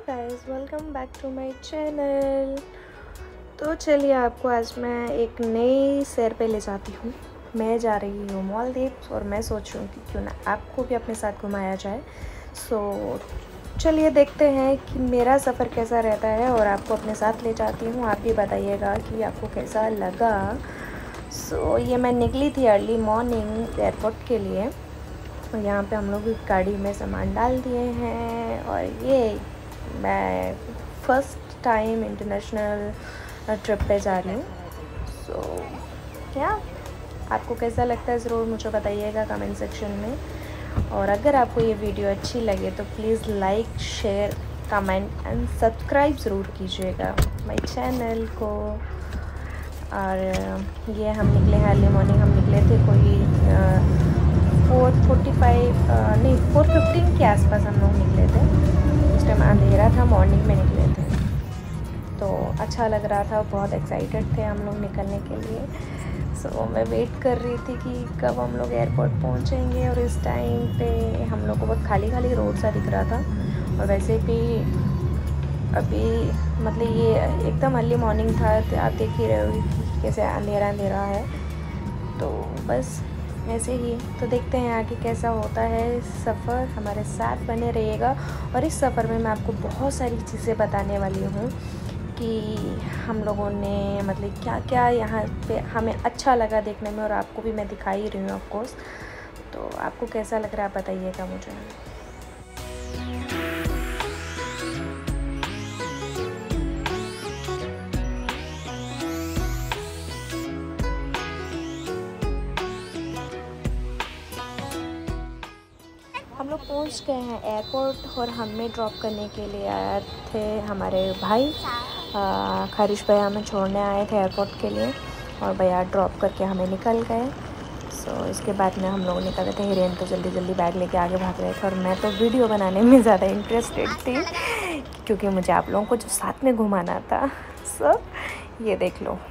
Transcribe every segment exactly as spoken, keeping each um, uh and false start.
Guys, welcome back to my channel. तो चलिए आपको आज मैं एक नई सैर पे ले जाती हूँ। मैं जा रही हूँ मालदीव्स और मैं सोच रही हूँ कि क्यों ना आपको भी अपने साथ घुमाया जाए। सो चलिए देखते हैं कि मेरा सफ़र कैसा रहता है और आपको अपने साथ ले जाती हूँ। आप भी बताइएगा कि आपको कैसा लगा। सो ये मैं निकली थी अर्ली मॉर्निंग एयरपोर्ट के लिए और यहाँ पे हम लोग गाड़ी में सामान डाल दिए हैं और ये मैं फ़र्स्ट टाइम इंटरनेशनल ट्रिप पे जा रही हूँ। सो क्या आपको कैसा लगता है ज़रूर मुझे बताइएगा कमेंट सेक्शन में। और अगर आपको ये वीडियो अच्छी लगे तो please like share comment and subscribe ज़रूर कीजिएगा माय चैनल को। और ये हम निकले हैं अर्ली मॉर्निंग, हम निकले थे कोई फोर फोर्टी फाइव नहीं फोर फिफ्टीन के आसपास हम लोग निकले थे। उस टाइम अंधेरा था, मॉर्निंग में निकले थे तो अच्छा लग रहा था, बहुत एक्साइटेड थे हम लोग निकलने के लिए। सो so, मैं वेट कर रही थी कि कब हम लोग एयरपोर्ट पहुंचेंगे और इस टाइम पे हम लोग को बहुत खाली खाली रोड सा दिख रहा था। और वैसे भी अभी मतलब ये एकदम अर्ली मॉर्निंग था, आप देख ही रहे हो कि कैसे अंधेरा अंधेरा है। तो बस ऐसे ही तो देखते हैं आगे कैसा होता है सफ़र। हमारे साथ बने रहिएगा और इस सफ़र में मैं आपको बहुत सारी चीज़ें बताने वाली हूँ कि हम लोगों ने मतलब क्या क्या यहाँ पे हमें अच्छा लगा देखने में और आपको भी मैं दिखा ही रही हूँ ऑफकोर्स। तो आपको कैसा लग रहा है बताइएगा मुझे। हम लोग पहुंच गए हैं एयरपोर्ट और हमें ड्रॉप करने के लिए आए थे हमारे भाई। खारिश भैया हमें छोड़ने आए थे एयरपोर्ट के लिए और भैया ड्रॉप करके हमें निकल गए। सो so, इसके बाद में हम लोग निकल गए थे। हिरेन तो जल्दी जल्दी बैग लेके आगे भाग रहे थे और मैं तो वीडियो बनाने में ज़्यादा इंटरेस्टेड थी क्योंकि मुझे आप लोगों को जो साथ में घुमाना था। सो so, ये देख लो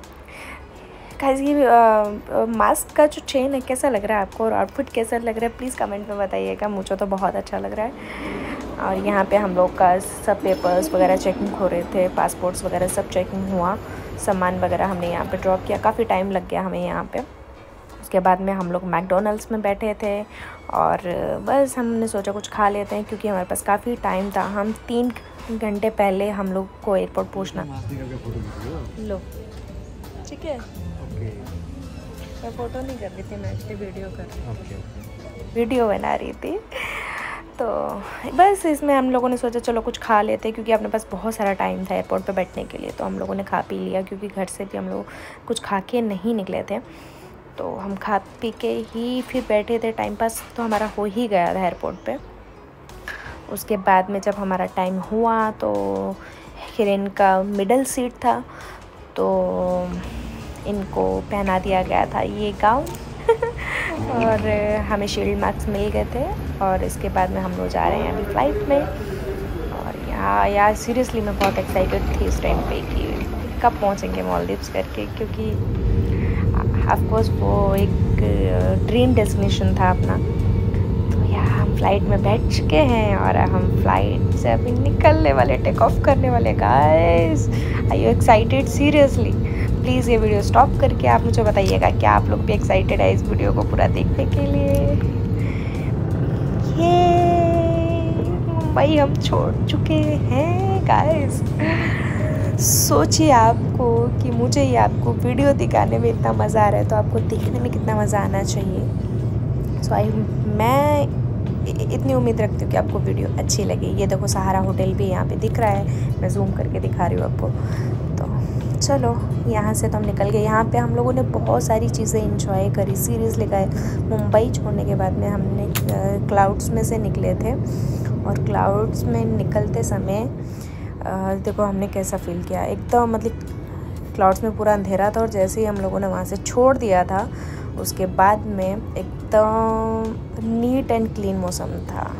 गाइस, ये मास्क का जो चेन है कैसा लग रहा है आपको और आउटफिट कैसा लग रहा है प्लीज़ कमेंट में बताइएगा। मुझे तो बहुत अच्छा लग रहा है। और यहाँ पे हम लोग का सब पेपर्स वगैरह चेकिंग हो रहे थे, पासपोर्ट्स वगैरह सब चेकिंग हुआ। सामान वगैरह हमने यहाँ पे ड्रॉप किया, काफ़ी टाइम लग गया हमें यहाँ पे। उसके बाद में हम लोग मैकडोनल्ड्स में बैठे थे और बस हमने सोचा कुछ खा लेते हैं क्योंकि हमारे पास काफ़ी टाइम था। हम तीन घंटे पहले हम लोग को एयरपोर्ट पहुँचना। लो ठीक है, मैं फ़ोटो नहीं कर रही थी, मैं एक्चुअली वीडियो कर रही थी, वीडियो बना रही थी। तो बस इसमें हम लोगों ने सोचा चलो कुछ खा लेते हैं क्योंकि अपने पास बहुत सारा टाइम था एयरपोर्ट पे बैठने के लिए। तो हम लोगों ने खा पी लिया क्योंकि घर से भी हम लोग कुछ खा के नहीं निकले थे। तो हम खा पी के ही फिर बैठे थे, टाइम पास तो हमारा हो ही गया था एयरपोर्ट पे। उसके बाद में जब हमारा टाइम हुआ तो हिरेन का मिडल सीट था तो इनको पहना दिया गया था ये गाउन और हमें शील्ड मार्क्स मिल गए थे। और इसके बाद में हम लोग जा रहे हैं अभी फ़्लाइट में। और यहाँ यार सीरियसली मैं बहुत एक्साइटेड थी इस टाइम पे कि कब पहुँचेंगे मालदीव्स करके, क्योंकि ऑफ कोर्स वो एक ड्रीम डेस्टिनेशन था अपना। तो यहाँ हम फ्लाइट में बैठ चुके हैं और हम फ्लाइट से अभी निकलने वाले, टेक ऑफ करने वाले। Guys are you excited seriously? Please ये वीडियो स्टॉप करके आप मुझे बताइएगा क्या आप लोग भी एक्साइटेड है इस वीडियो को पूरा देखने के लिए। ये मुंबई हम छोड़ चुके हैं गाइस। सोचिए आपको कि मुझे ये आपको वीडियो दिखाने में इतना मज़ा आ रहा है तो आपको देखने में कितना मज़ा आना चाहिए। सो आई मैं इतनी उम्मीद रखती हूँ कि आपको वीडियो अच्छी लगी। ये देखो सहारा होटल भी यहाँ पे दिख रहा है, मैं जूम करके दिखा रही हूँ आपको। तो चलो यहाँ से तो हम निकल गए। यहाँ पे हम लोगों ने बहुत सारी चीज़ें इंजॉय करी सीरियसली गाइस। मुंबई छोड़ने के बाद में हमने क्लाउड्स में से निकले थे और क्लाउड्स में निकलते समय देखो हमने कैसा फील किया। एकदम मतलब क्लाउड्स में पूरा अंधेरा था और जैसे ही हम लोगों ने वहाँ से छोड़ दिया था उसके बाद में एकदम नीट एंड क्लीन मौसम था।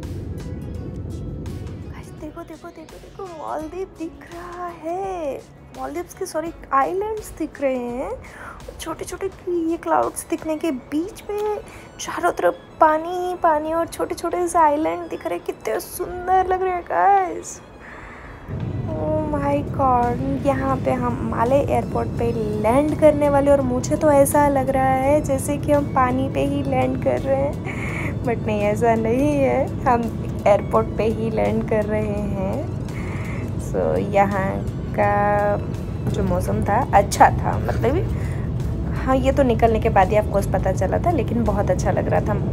देखो देखो देखो देखो मालदीव दिख रहा है। मालदीव्स के सॉरी आइलैंड्स दिख रहे हैं, छोटे छोटे ये क्लाउड्स दिखने के बीच में चारों तरफ पानी ही पानी और छोटे छोटे से आइलैंड दिख रहे हैं। कितने सुंदर लग रहे हैं गाइस। ओह माय गॉड, यहाँ पे हम माले एयरपोर्ट पे लैंड करने वाले और मुझे तो ऐसा लग रहा है जैसे कि हम पानी पे ही लैंड कर रहे हैं, बट नहीं ऐसा नहीं है, हम एयरपोर्ट पे ही लैंड कर रहे हैं। सो so, यहाँ का जो मौसम था अच्छा था, मतलब हाँ ये तो निकलने के बाद ही आपको पता चला था, लेकिन बहुत अच्छा लग रहा था।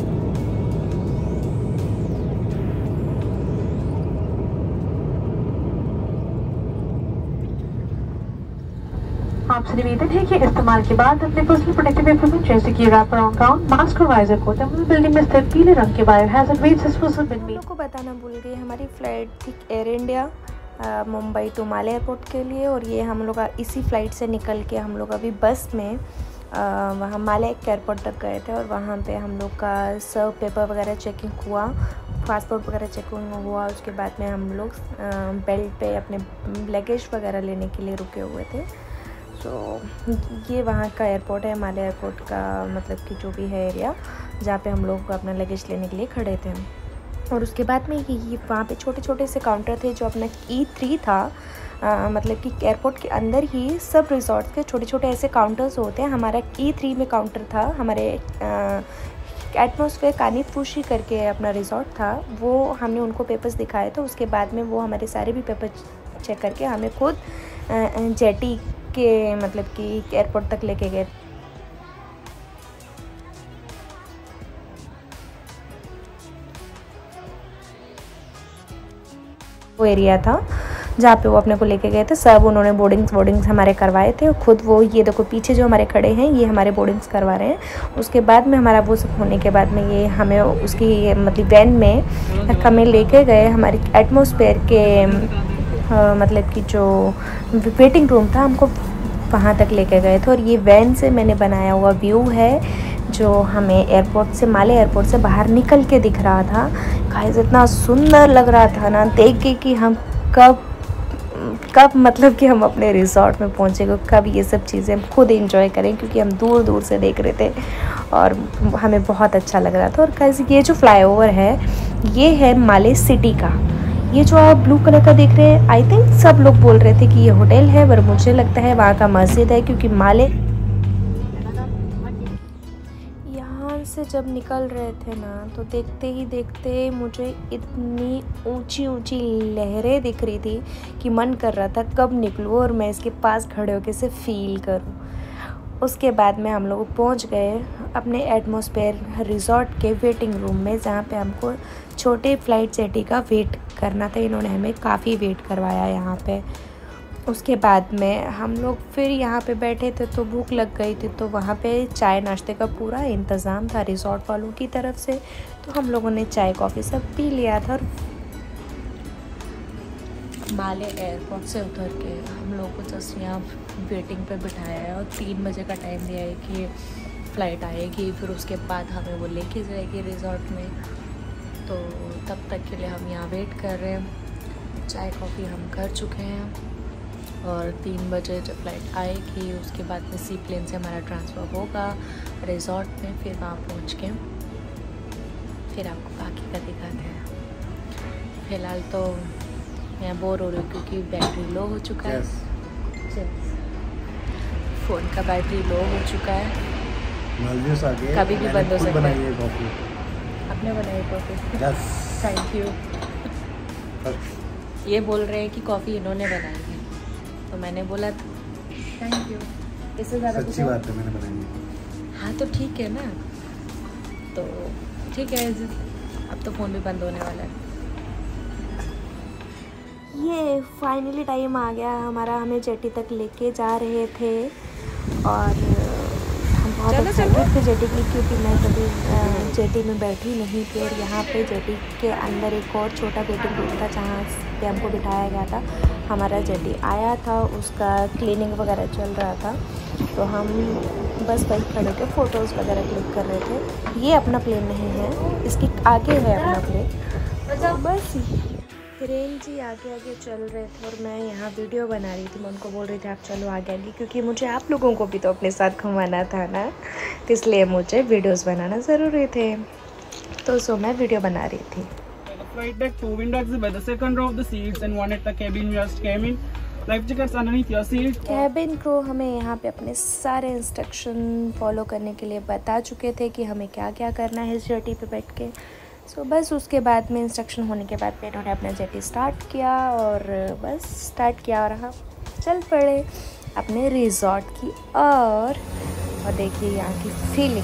आपसे निवेदन है कि इस्तेमाल के बाद अपने पर्सनल प्रोटेक्टिव इक्विपमेंट जैसे कि रैपर ऑन गाउन, मास्क और वाइजर को टर्मिनल बिल्डिंग में स्थित पीले रंग के बायो हैजर्ड वेट्स डिस्पोजल बिन में। को बताना भूल गई, हमारी फ्लाइट थी air India Mumbai to Male airport के लिए, और ये हम लोग इसी फ्लाइट से निकल के हम लोग अभी बस में वहाँ माले एयरपोर्ट तक गए थे, और वहाँ पे हम लोग का सब पेपर वगैरह चेकिंग हुआ, पासपोर्ट वगैरह चेकिंग हुआ। उसके बाद में हम लोग बेल्ट पे अपने लगेज वगैरह लेने के लिए रुके हुए थे। सो so, ये वहाँ का एयरपोर्ट है, माले एयरपोर्ट का मतलब कि जो भी है एरिया जहाँ पे हम लोग अपना लगेज लेने के लिए खड़े थे। और उसके बाद में ये वहाँ पे छोटे छोटे से काउंटर थे जो अपना ई थ्री था, आ, मतलब कि एयरपोर्ट के अंदर ही सब रिजॉर्ट्स के छोटे छोटे ऐसे काउंटर्स होते हैं। हमारा ई थ्री में काउंटर था, हमारे एटमॉस्फेयर कानीफूशी करके अपना रिजॉर्ट था, वो हमने उनको पेपर्स दिखाए थे। उसके बाद में वो हमारे सारे भी पेपर चेक करके हमें खुद जेटी के मतलब कि एयरपोर्ट तक लेके गए। वो एरिया था जहाँ पे वो अपने को लेके गए थे, सब उन्होंने बोर्डिंग्स बोर्डिंग्स हमारे करवाए थे, और खुद वो ये देखो पीछे जो हमारे खड़े हैं ये हमारे बोर्डिंग्स करवा रहे हैं। उसके बाद में हमारा वो सब होने के बाद में ये हमें उसकी मतलब वैन में हमें लेके गए हमारी एटमॉस्फेयर के आ, मतलब कि जो वेटिंग रूम था हमको वहाँ तक लेके गए थे। और ये वैन से मैंने बनाया हुआ व्यू है जो हमें एयरपोर्ट से माले एयरपोर्ट से बाहर निकल के दिख रहा था। गाइस इतना सुंदर लग रहा था ना देख के कि हम कब कब मतलब कि हम अपने रिजॉर्ट में पहुँचेंगे, कब ये सब चीज़ें हम खुद एंजॉय करें, क्योंकि हम दूर दूर से देख रहे थे और हमें बहुत अच्छा लग रहा था। और गाइस ये जो फ्लाईओवर है ये है माले सिटी का, ये जो आप ब्लू कलर का देख रहे हैं आई थिंक सब लोग बोल रहे थे कि ये होटल है, पर मुझे लगता है वहाँ का मस्जिद है, क्योंकि माले यहाँ से जब निकल रहे थे ना तो देखते ही देखते मुझे इतनी ऊंची ऊंची लहरें दिख रही थी कि मन कर रहा था कब निकलूँ और मैं इसके पास खड़े होकर इसे फील करूँ। उसके बाद में हम लोग पहुँच गए अपने एटमॉस्फेयर रिजॉर्ट के वेटिंग रूम में, जहाँ पे हमको छोटे फ़्लाइट जेटी का वेट करना था। इन्होंने हमें काफ़ी वेट करवाया यहाँ पे। उसके बाद में हम लोग फिर यहाँ पे बैठे थे तो भूख लग गई थी, तो वहाँ पे चाय नाश्ते का पूरा इंतज़ाम था रिजॉर्ट वालों की तरफ से, तो हम लोगों ने चाय कॉफ़ी सब पी लिया था। और माले एयरपोर्ट से उतर के हम लोग को जस्ट यहाँ वेटिंग पे बिठाया है और तीन बजे का टाइम दिया है कि फ़्लाइट आएगी, फिर उसके बाद हमें वो लेके जाएगी रिजॉर्ट में। तो तब तक के लिए हम यहाँ वेट कर रहे हैं। चाय कॉफ़ी हम कर चुके हैं और तीन बजे जब फ़्लाइट आएगी उसके बाद में सी प्लेन से हमारा ट्रांसफ़र होगा रिजॉर्ट में। फिर वहाँ पहुँच के फिर आपको बाकी का दिखाते हैं। फ़िलहाल तो मैं बोर हो रही हूँ क्योंकि बैटरी लो हो चुका है। फ़ोन का बैटरी लो हो चुका है, कभी भी बंद हो सकता है। आपने बनाई कॉफ़ी? Thank you. ये बोल रहे हैं कि कॉफ़ी इन्होंने बनाई है, तो मैंने बोला थैंक यू। इससे ज़्यादा सच्ची बात है, मैंने बनाई है। हाँ तो ठीक है ना, तो ठीक है। अब तो फ़ोन भी बंद होने वाला है। ये फाइनली टाइम आ गया हमारा, हमें जेटी तक लेके जा रहे थे और हम बहुत एक्साइटेड थे जेटी की, क्योंकि मैं कभी जेटी में बैठी नहीं थी। और यहाँ पे जेटी के अंदर एक और छोटा वेटिंग रूम था जहाँ पे हमको बिठाया गया था। हमारा जेटी आया था, उसका क्लीनिंग वगैरह चल रहा था, तो हम बस वही खड़े थे, फ़ोटोज़ वगैरह क्लिक कर रहे थे। ये अपना प्लेन नहीं है, इसके आगे है अपना प्लेन। बस हिरेन जी आगे आगे चल रहे थे और मैं यहाँ वीडियो बना रही थी। मैं उनको बोल रही थी आप चलो आगे आगे, क्योंकि मुझे आप लोगों को भी तो अपने साथ घुमाना था ना, तो इसलिए मुझे वीडियोस बनाना ज़रूरी थे। तो सो मैं वीडियो बना रही थी। Flight deck, two windows by the second row of the seats and one at the cabin just came in. Life jackets underneath your seat. Cabin crew हमें यहाँ पे अपने सारे इंस्ट्रक्शन फॉलो करने के लिए बता चुके थे कि हमें क्या क्या करना है इस जेटी पे बैठ के। सो बस उसके बाद में इंस्ट्रक्शन होने के बाद में इन्होंने अपना जेटी स्टार्ट किया और बस स्टार्ट किया और हम चल पड़े अपने रिजॉर्ट की और और देखिए यहाँ की फीलिंग।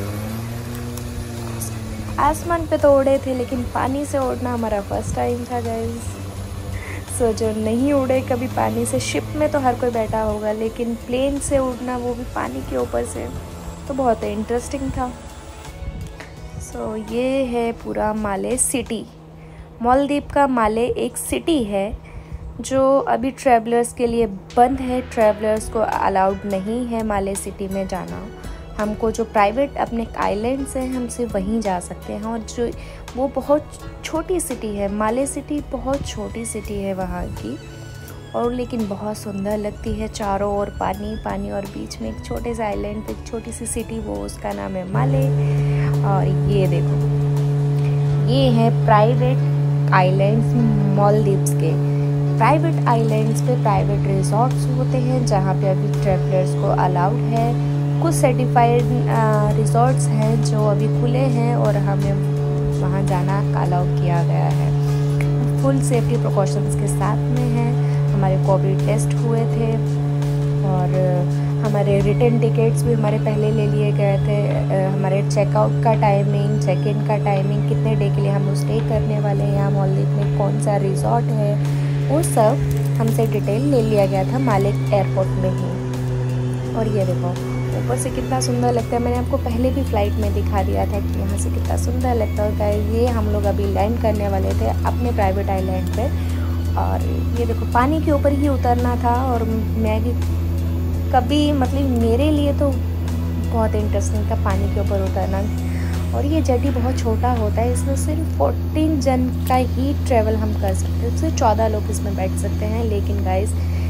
आसमान पे तो उड़े थे लेकिन पानी से उड़ना हमारा फर्स्ट टाइम था गाइस। सो जो नहीं उड़े कभी पानी से, शिप में तो हर कोई बैठा होगा लेकिन प्लेन से उड़ना वो भी पानी के ऊपर से, तो बहुत इंटरेस्टिंग था। सो so, ये है पूरा माले सिटी। मालदीव का माले एक सिटी है जो अभी ट्रैवलर्स के लिए बंद है। ट्रैवलर्स को अलाउड नहीं है माले सिटी में जाना। हमको जो प्राइवेट अपने आइलैंड्स हैं हम सिर्फ वहीं जा सकते हैं, और जो वो बहुत छोटी सिटी है, माले सिटी बहुत छोटी सिटी है वहाँ की, और लेकिन बहुत सुंदर लगती है। चारों ओर पानी पानी और बीच में एक छोटे से आइलैंड पे एक छोटी सी सिटी, वो उसका नाम है माले। और ये देखो, ये है प्राइवेट आइलैंड्स मालदीव्स के। प्राइवेट आइलैंड्स पे प्राइवेट रिजॉर्ट्स होते हैं जहाँ पे अभी ट्रैवलर्स को अलाउड है। कुछ सर्टिफाइड रिजॉर्ट्स हैं जो अभी खुले हैं और हमें वहाँ जाना अलाउ किया गया है। फुल सेफ्टी प्रिकॉशंस के साथ में है। हमारे कोविड टेस्ट हुए थे और हमारे रिटर्न टिकट्स भी हमारे पहले ले लिए गए थे। हमारे चेकआउट का टाइमिंग, चेक इन का टाइमिंग, कितने डे के लिए हम स्टे करने वाले हैं यहाँ मालदीव में, कौन सा रिजॉर्ट है, वो सब हमसे डिटेल ले लिया गया था माले एयरपोर्ट में ही। और ये देखो ऊपर से कितना सुंदर लगता है। मैंने आपको पहले भी फ़्लाइट में दिखा दिया था कि यहाँ से कितना सुंदर लगता है। गाइस ये हम लोग अभी लैंड करने वाले थे अपने प्राइवेट आइलैंड पे, और ये देखो पानी के ऊपर ही उतरना था। और मैं भी कभी, मतलब मेरे लिए तो बहुत इंटरेस्टिंग था पानी के ऊपर उतरना। और ये जेटी बहुत छोटा होता है, इसमें सिर्फ फोर्टीन जन का ही ट्रैवल हम कर सकते हैं, सिर्फ चौदह लोग इसमें बैठ सकते हैं। लेकिन गाइस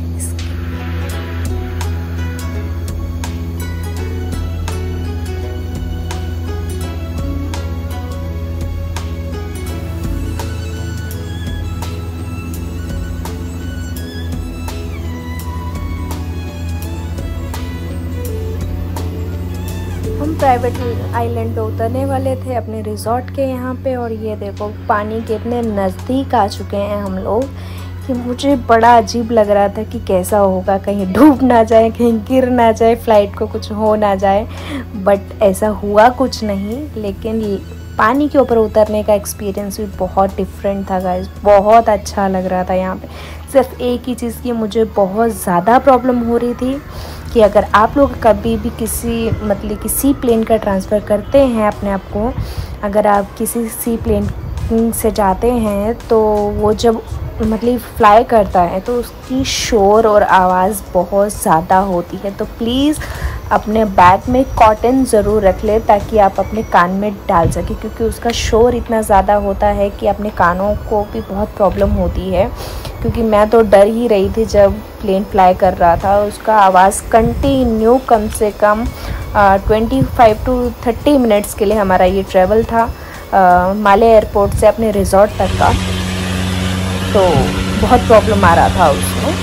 हम प्राइवेट आइलैंड पे उतरने वाले थे अपने रिजॉर्ट के यहाँ पे। और ये देखो पानी के इतने नज़दीक आ चुके हैं हम लोग कि मुझे बड़ा अजीब लग रहा था कि कैसा होगा, कहीं डूब ना जाए, कहीं गिर ना जाए, फ़्लाइट को कुछ हो ना जाए। बट ऐसा हुआ कुछ नहीं, लेकिन पानी के ऊपर उतरने का एक्सपीरियंस भी बहुत डिफरेंट था गाइस। बहुत अच्छा लग रहा था यहाँ पे। सिर्फ एक ही चीज़ की मुझे बहुत ज़्यादा प्रॉब्लम हो रही थी कि अगर आप लोग कभी भी किसी, मतलब किसी प्लेन का ट्रांसफ़र करते हैं अपने आप को, अगर आप किसी सी प्लेन से जाते हैं तो वो जब मतलब फ्लाई करता है तो उसकी शोर और आवाज़ बहुत ज़्यादा होती है। तो प्लीज़ अपने बैग में कॉटन ज़रूर रख ले ताकि आप अपने कान में डाल सकें, क्योंकि उसका शोर इतना ज़्यादा होता है कि अपने कानों को भी बहुत प्रॉब्लम होती है। क्योंकि मैं तो डर ही रही थी जब प्लेन फ्लाई कर रहा था। उसका आवाज़ कंटिन्यू कम से कम twenty five to thirty minutes के लिए हमारा ये ट्रैवल था आ, माले एयरपोर्ट से अपने रिजॉर्ट तक का, तो बहुत प्रॉब्लम आ रहा था उसमें।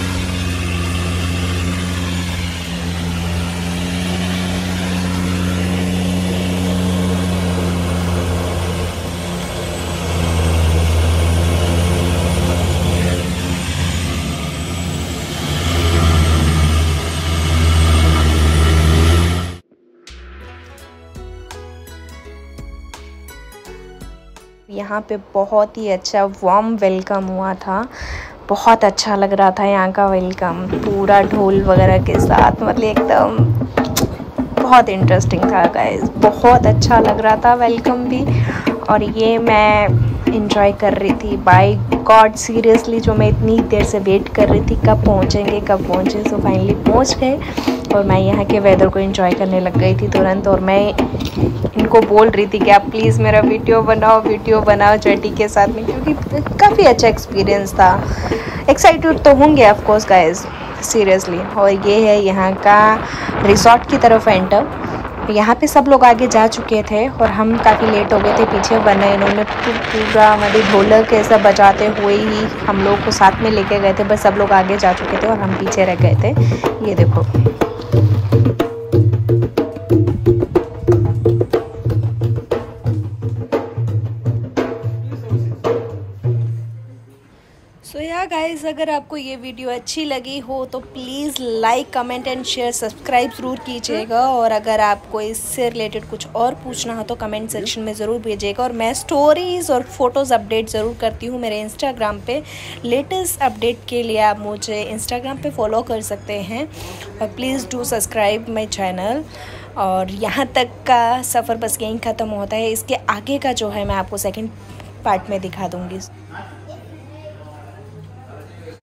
यहाँ पे बहुत ही अच्छा वार्म वेलकम हुआ था। बहुत अच्छा लग रहा था यहाँ का वेलकम, पूरा ढोल वगैरह के साथ, मतलब एकदम बहुत इंटरेस्टिंग था गाइस। बहुत अच्छा लग रहा था वेलकम भी। और ये मैं इंजॉय कर रही थी बाय गॉड सीरियसली, जो मैं इतनी देर से वेट कर रही थी कब पहुँचेंगे कब पहुँचे, सो फाइनली पहुँच गए। और मैं यहाँ के वेदर को एंजॉय करने लग गई थी तुरंत। और मैं इनको बोल रही थी कि आप प्लीज़ मेरा वीडियो बनाओ वीडियो बनाओ जेटी के साथ में, क्योंकि काफ़ी अच्छा एक्सपीरियंस था। एक्साइटेड तो होंगे ऑफ कोर्स गाइस सीरियसली। और ये है यहाँ का रिजॉर्ट की तरफ एंटर। यहाँ पे सब लोग आगे जा चुके थे और हम काफ़ी लेट हो गए थे पीछे, वरना इन्होंने पूरा हमारी ढोलक ऐसा बजाते हुए ही हम लोग को साथ में लेके गए थे। बस सब लोग आगे जा चुके थे और हम पीछे रह गए थे। ये देखो सो या गाइस, अगर आपको ये वीडियो अच्छी लगी हो तो please like comment and share subscribe ज़रूर कीजिएगा। और अगर आपको इससे रिलेटेड कुछ और पूछना हो तो कमेंट सेक्शन में ज़रूर भेजिएगा। और मैं स्टोरीज़ और फोटोज़ अपडेट ज़रूर करती हूँ मेरे इंस्टाग्राम पे। लेटेस्ट अपडेट के लिए आप मुझे इंस्टाग्राम पे फॉलो कर सकते हैं। और please do subscribe my channel. और यहाँ तक का सफ़र बस यहीं ख़त्म होता है। इसके आगे का जो है मैं आपको सेकेंड पार्ट में दिखा दूँगी।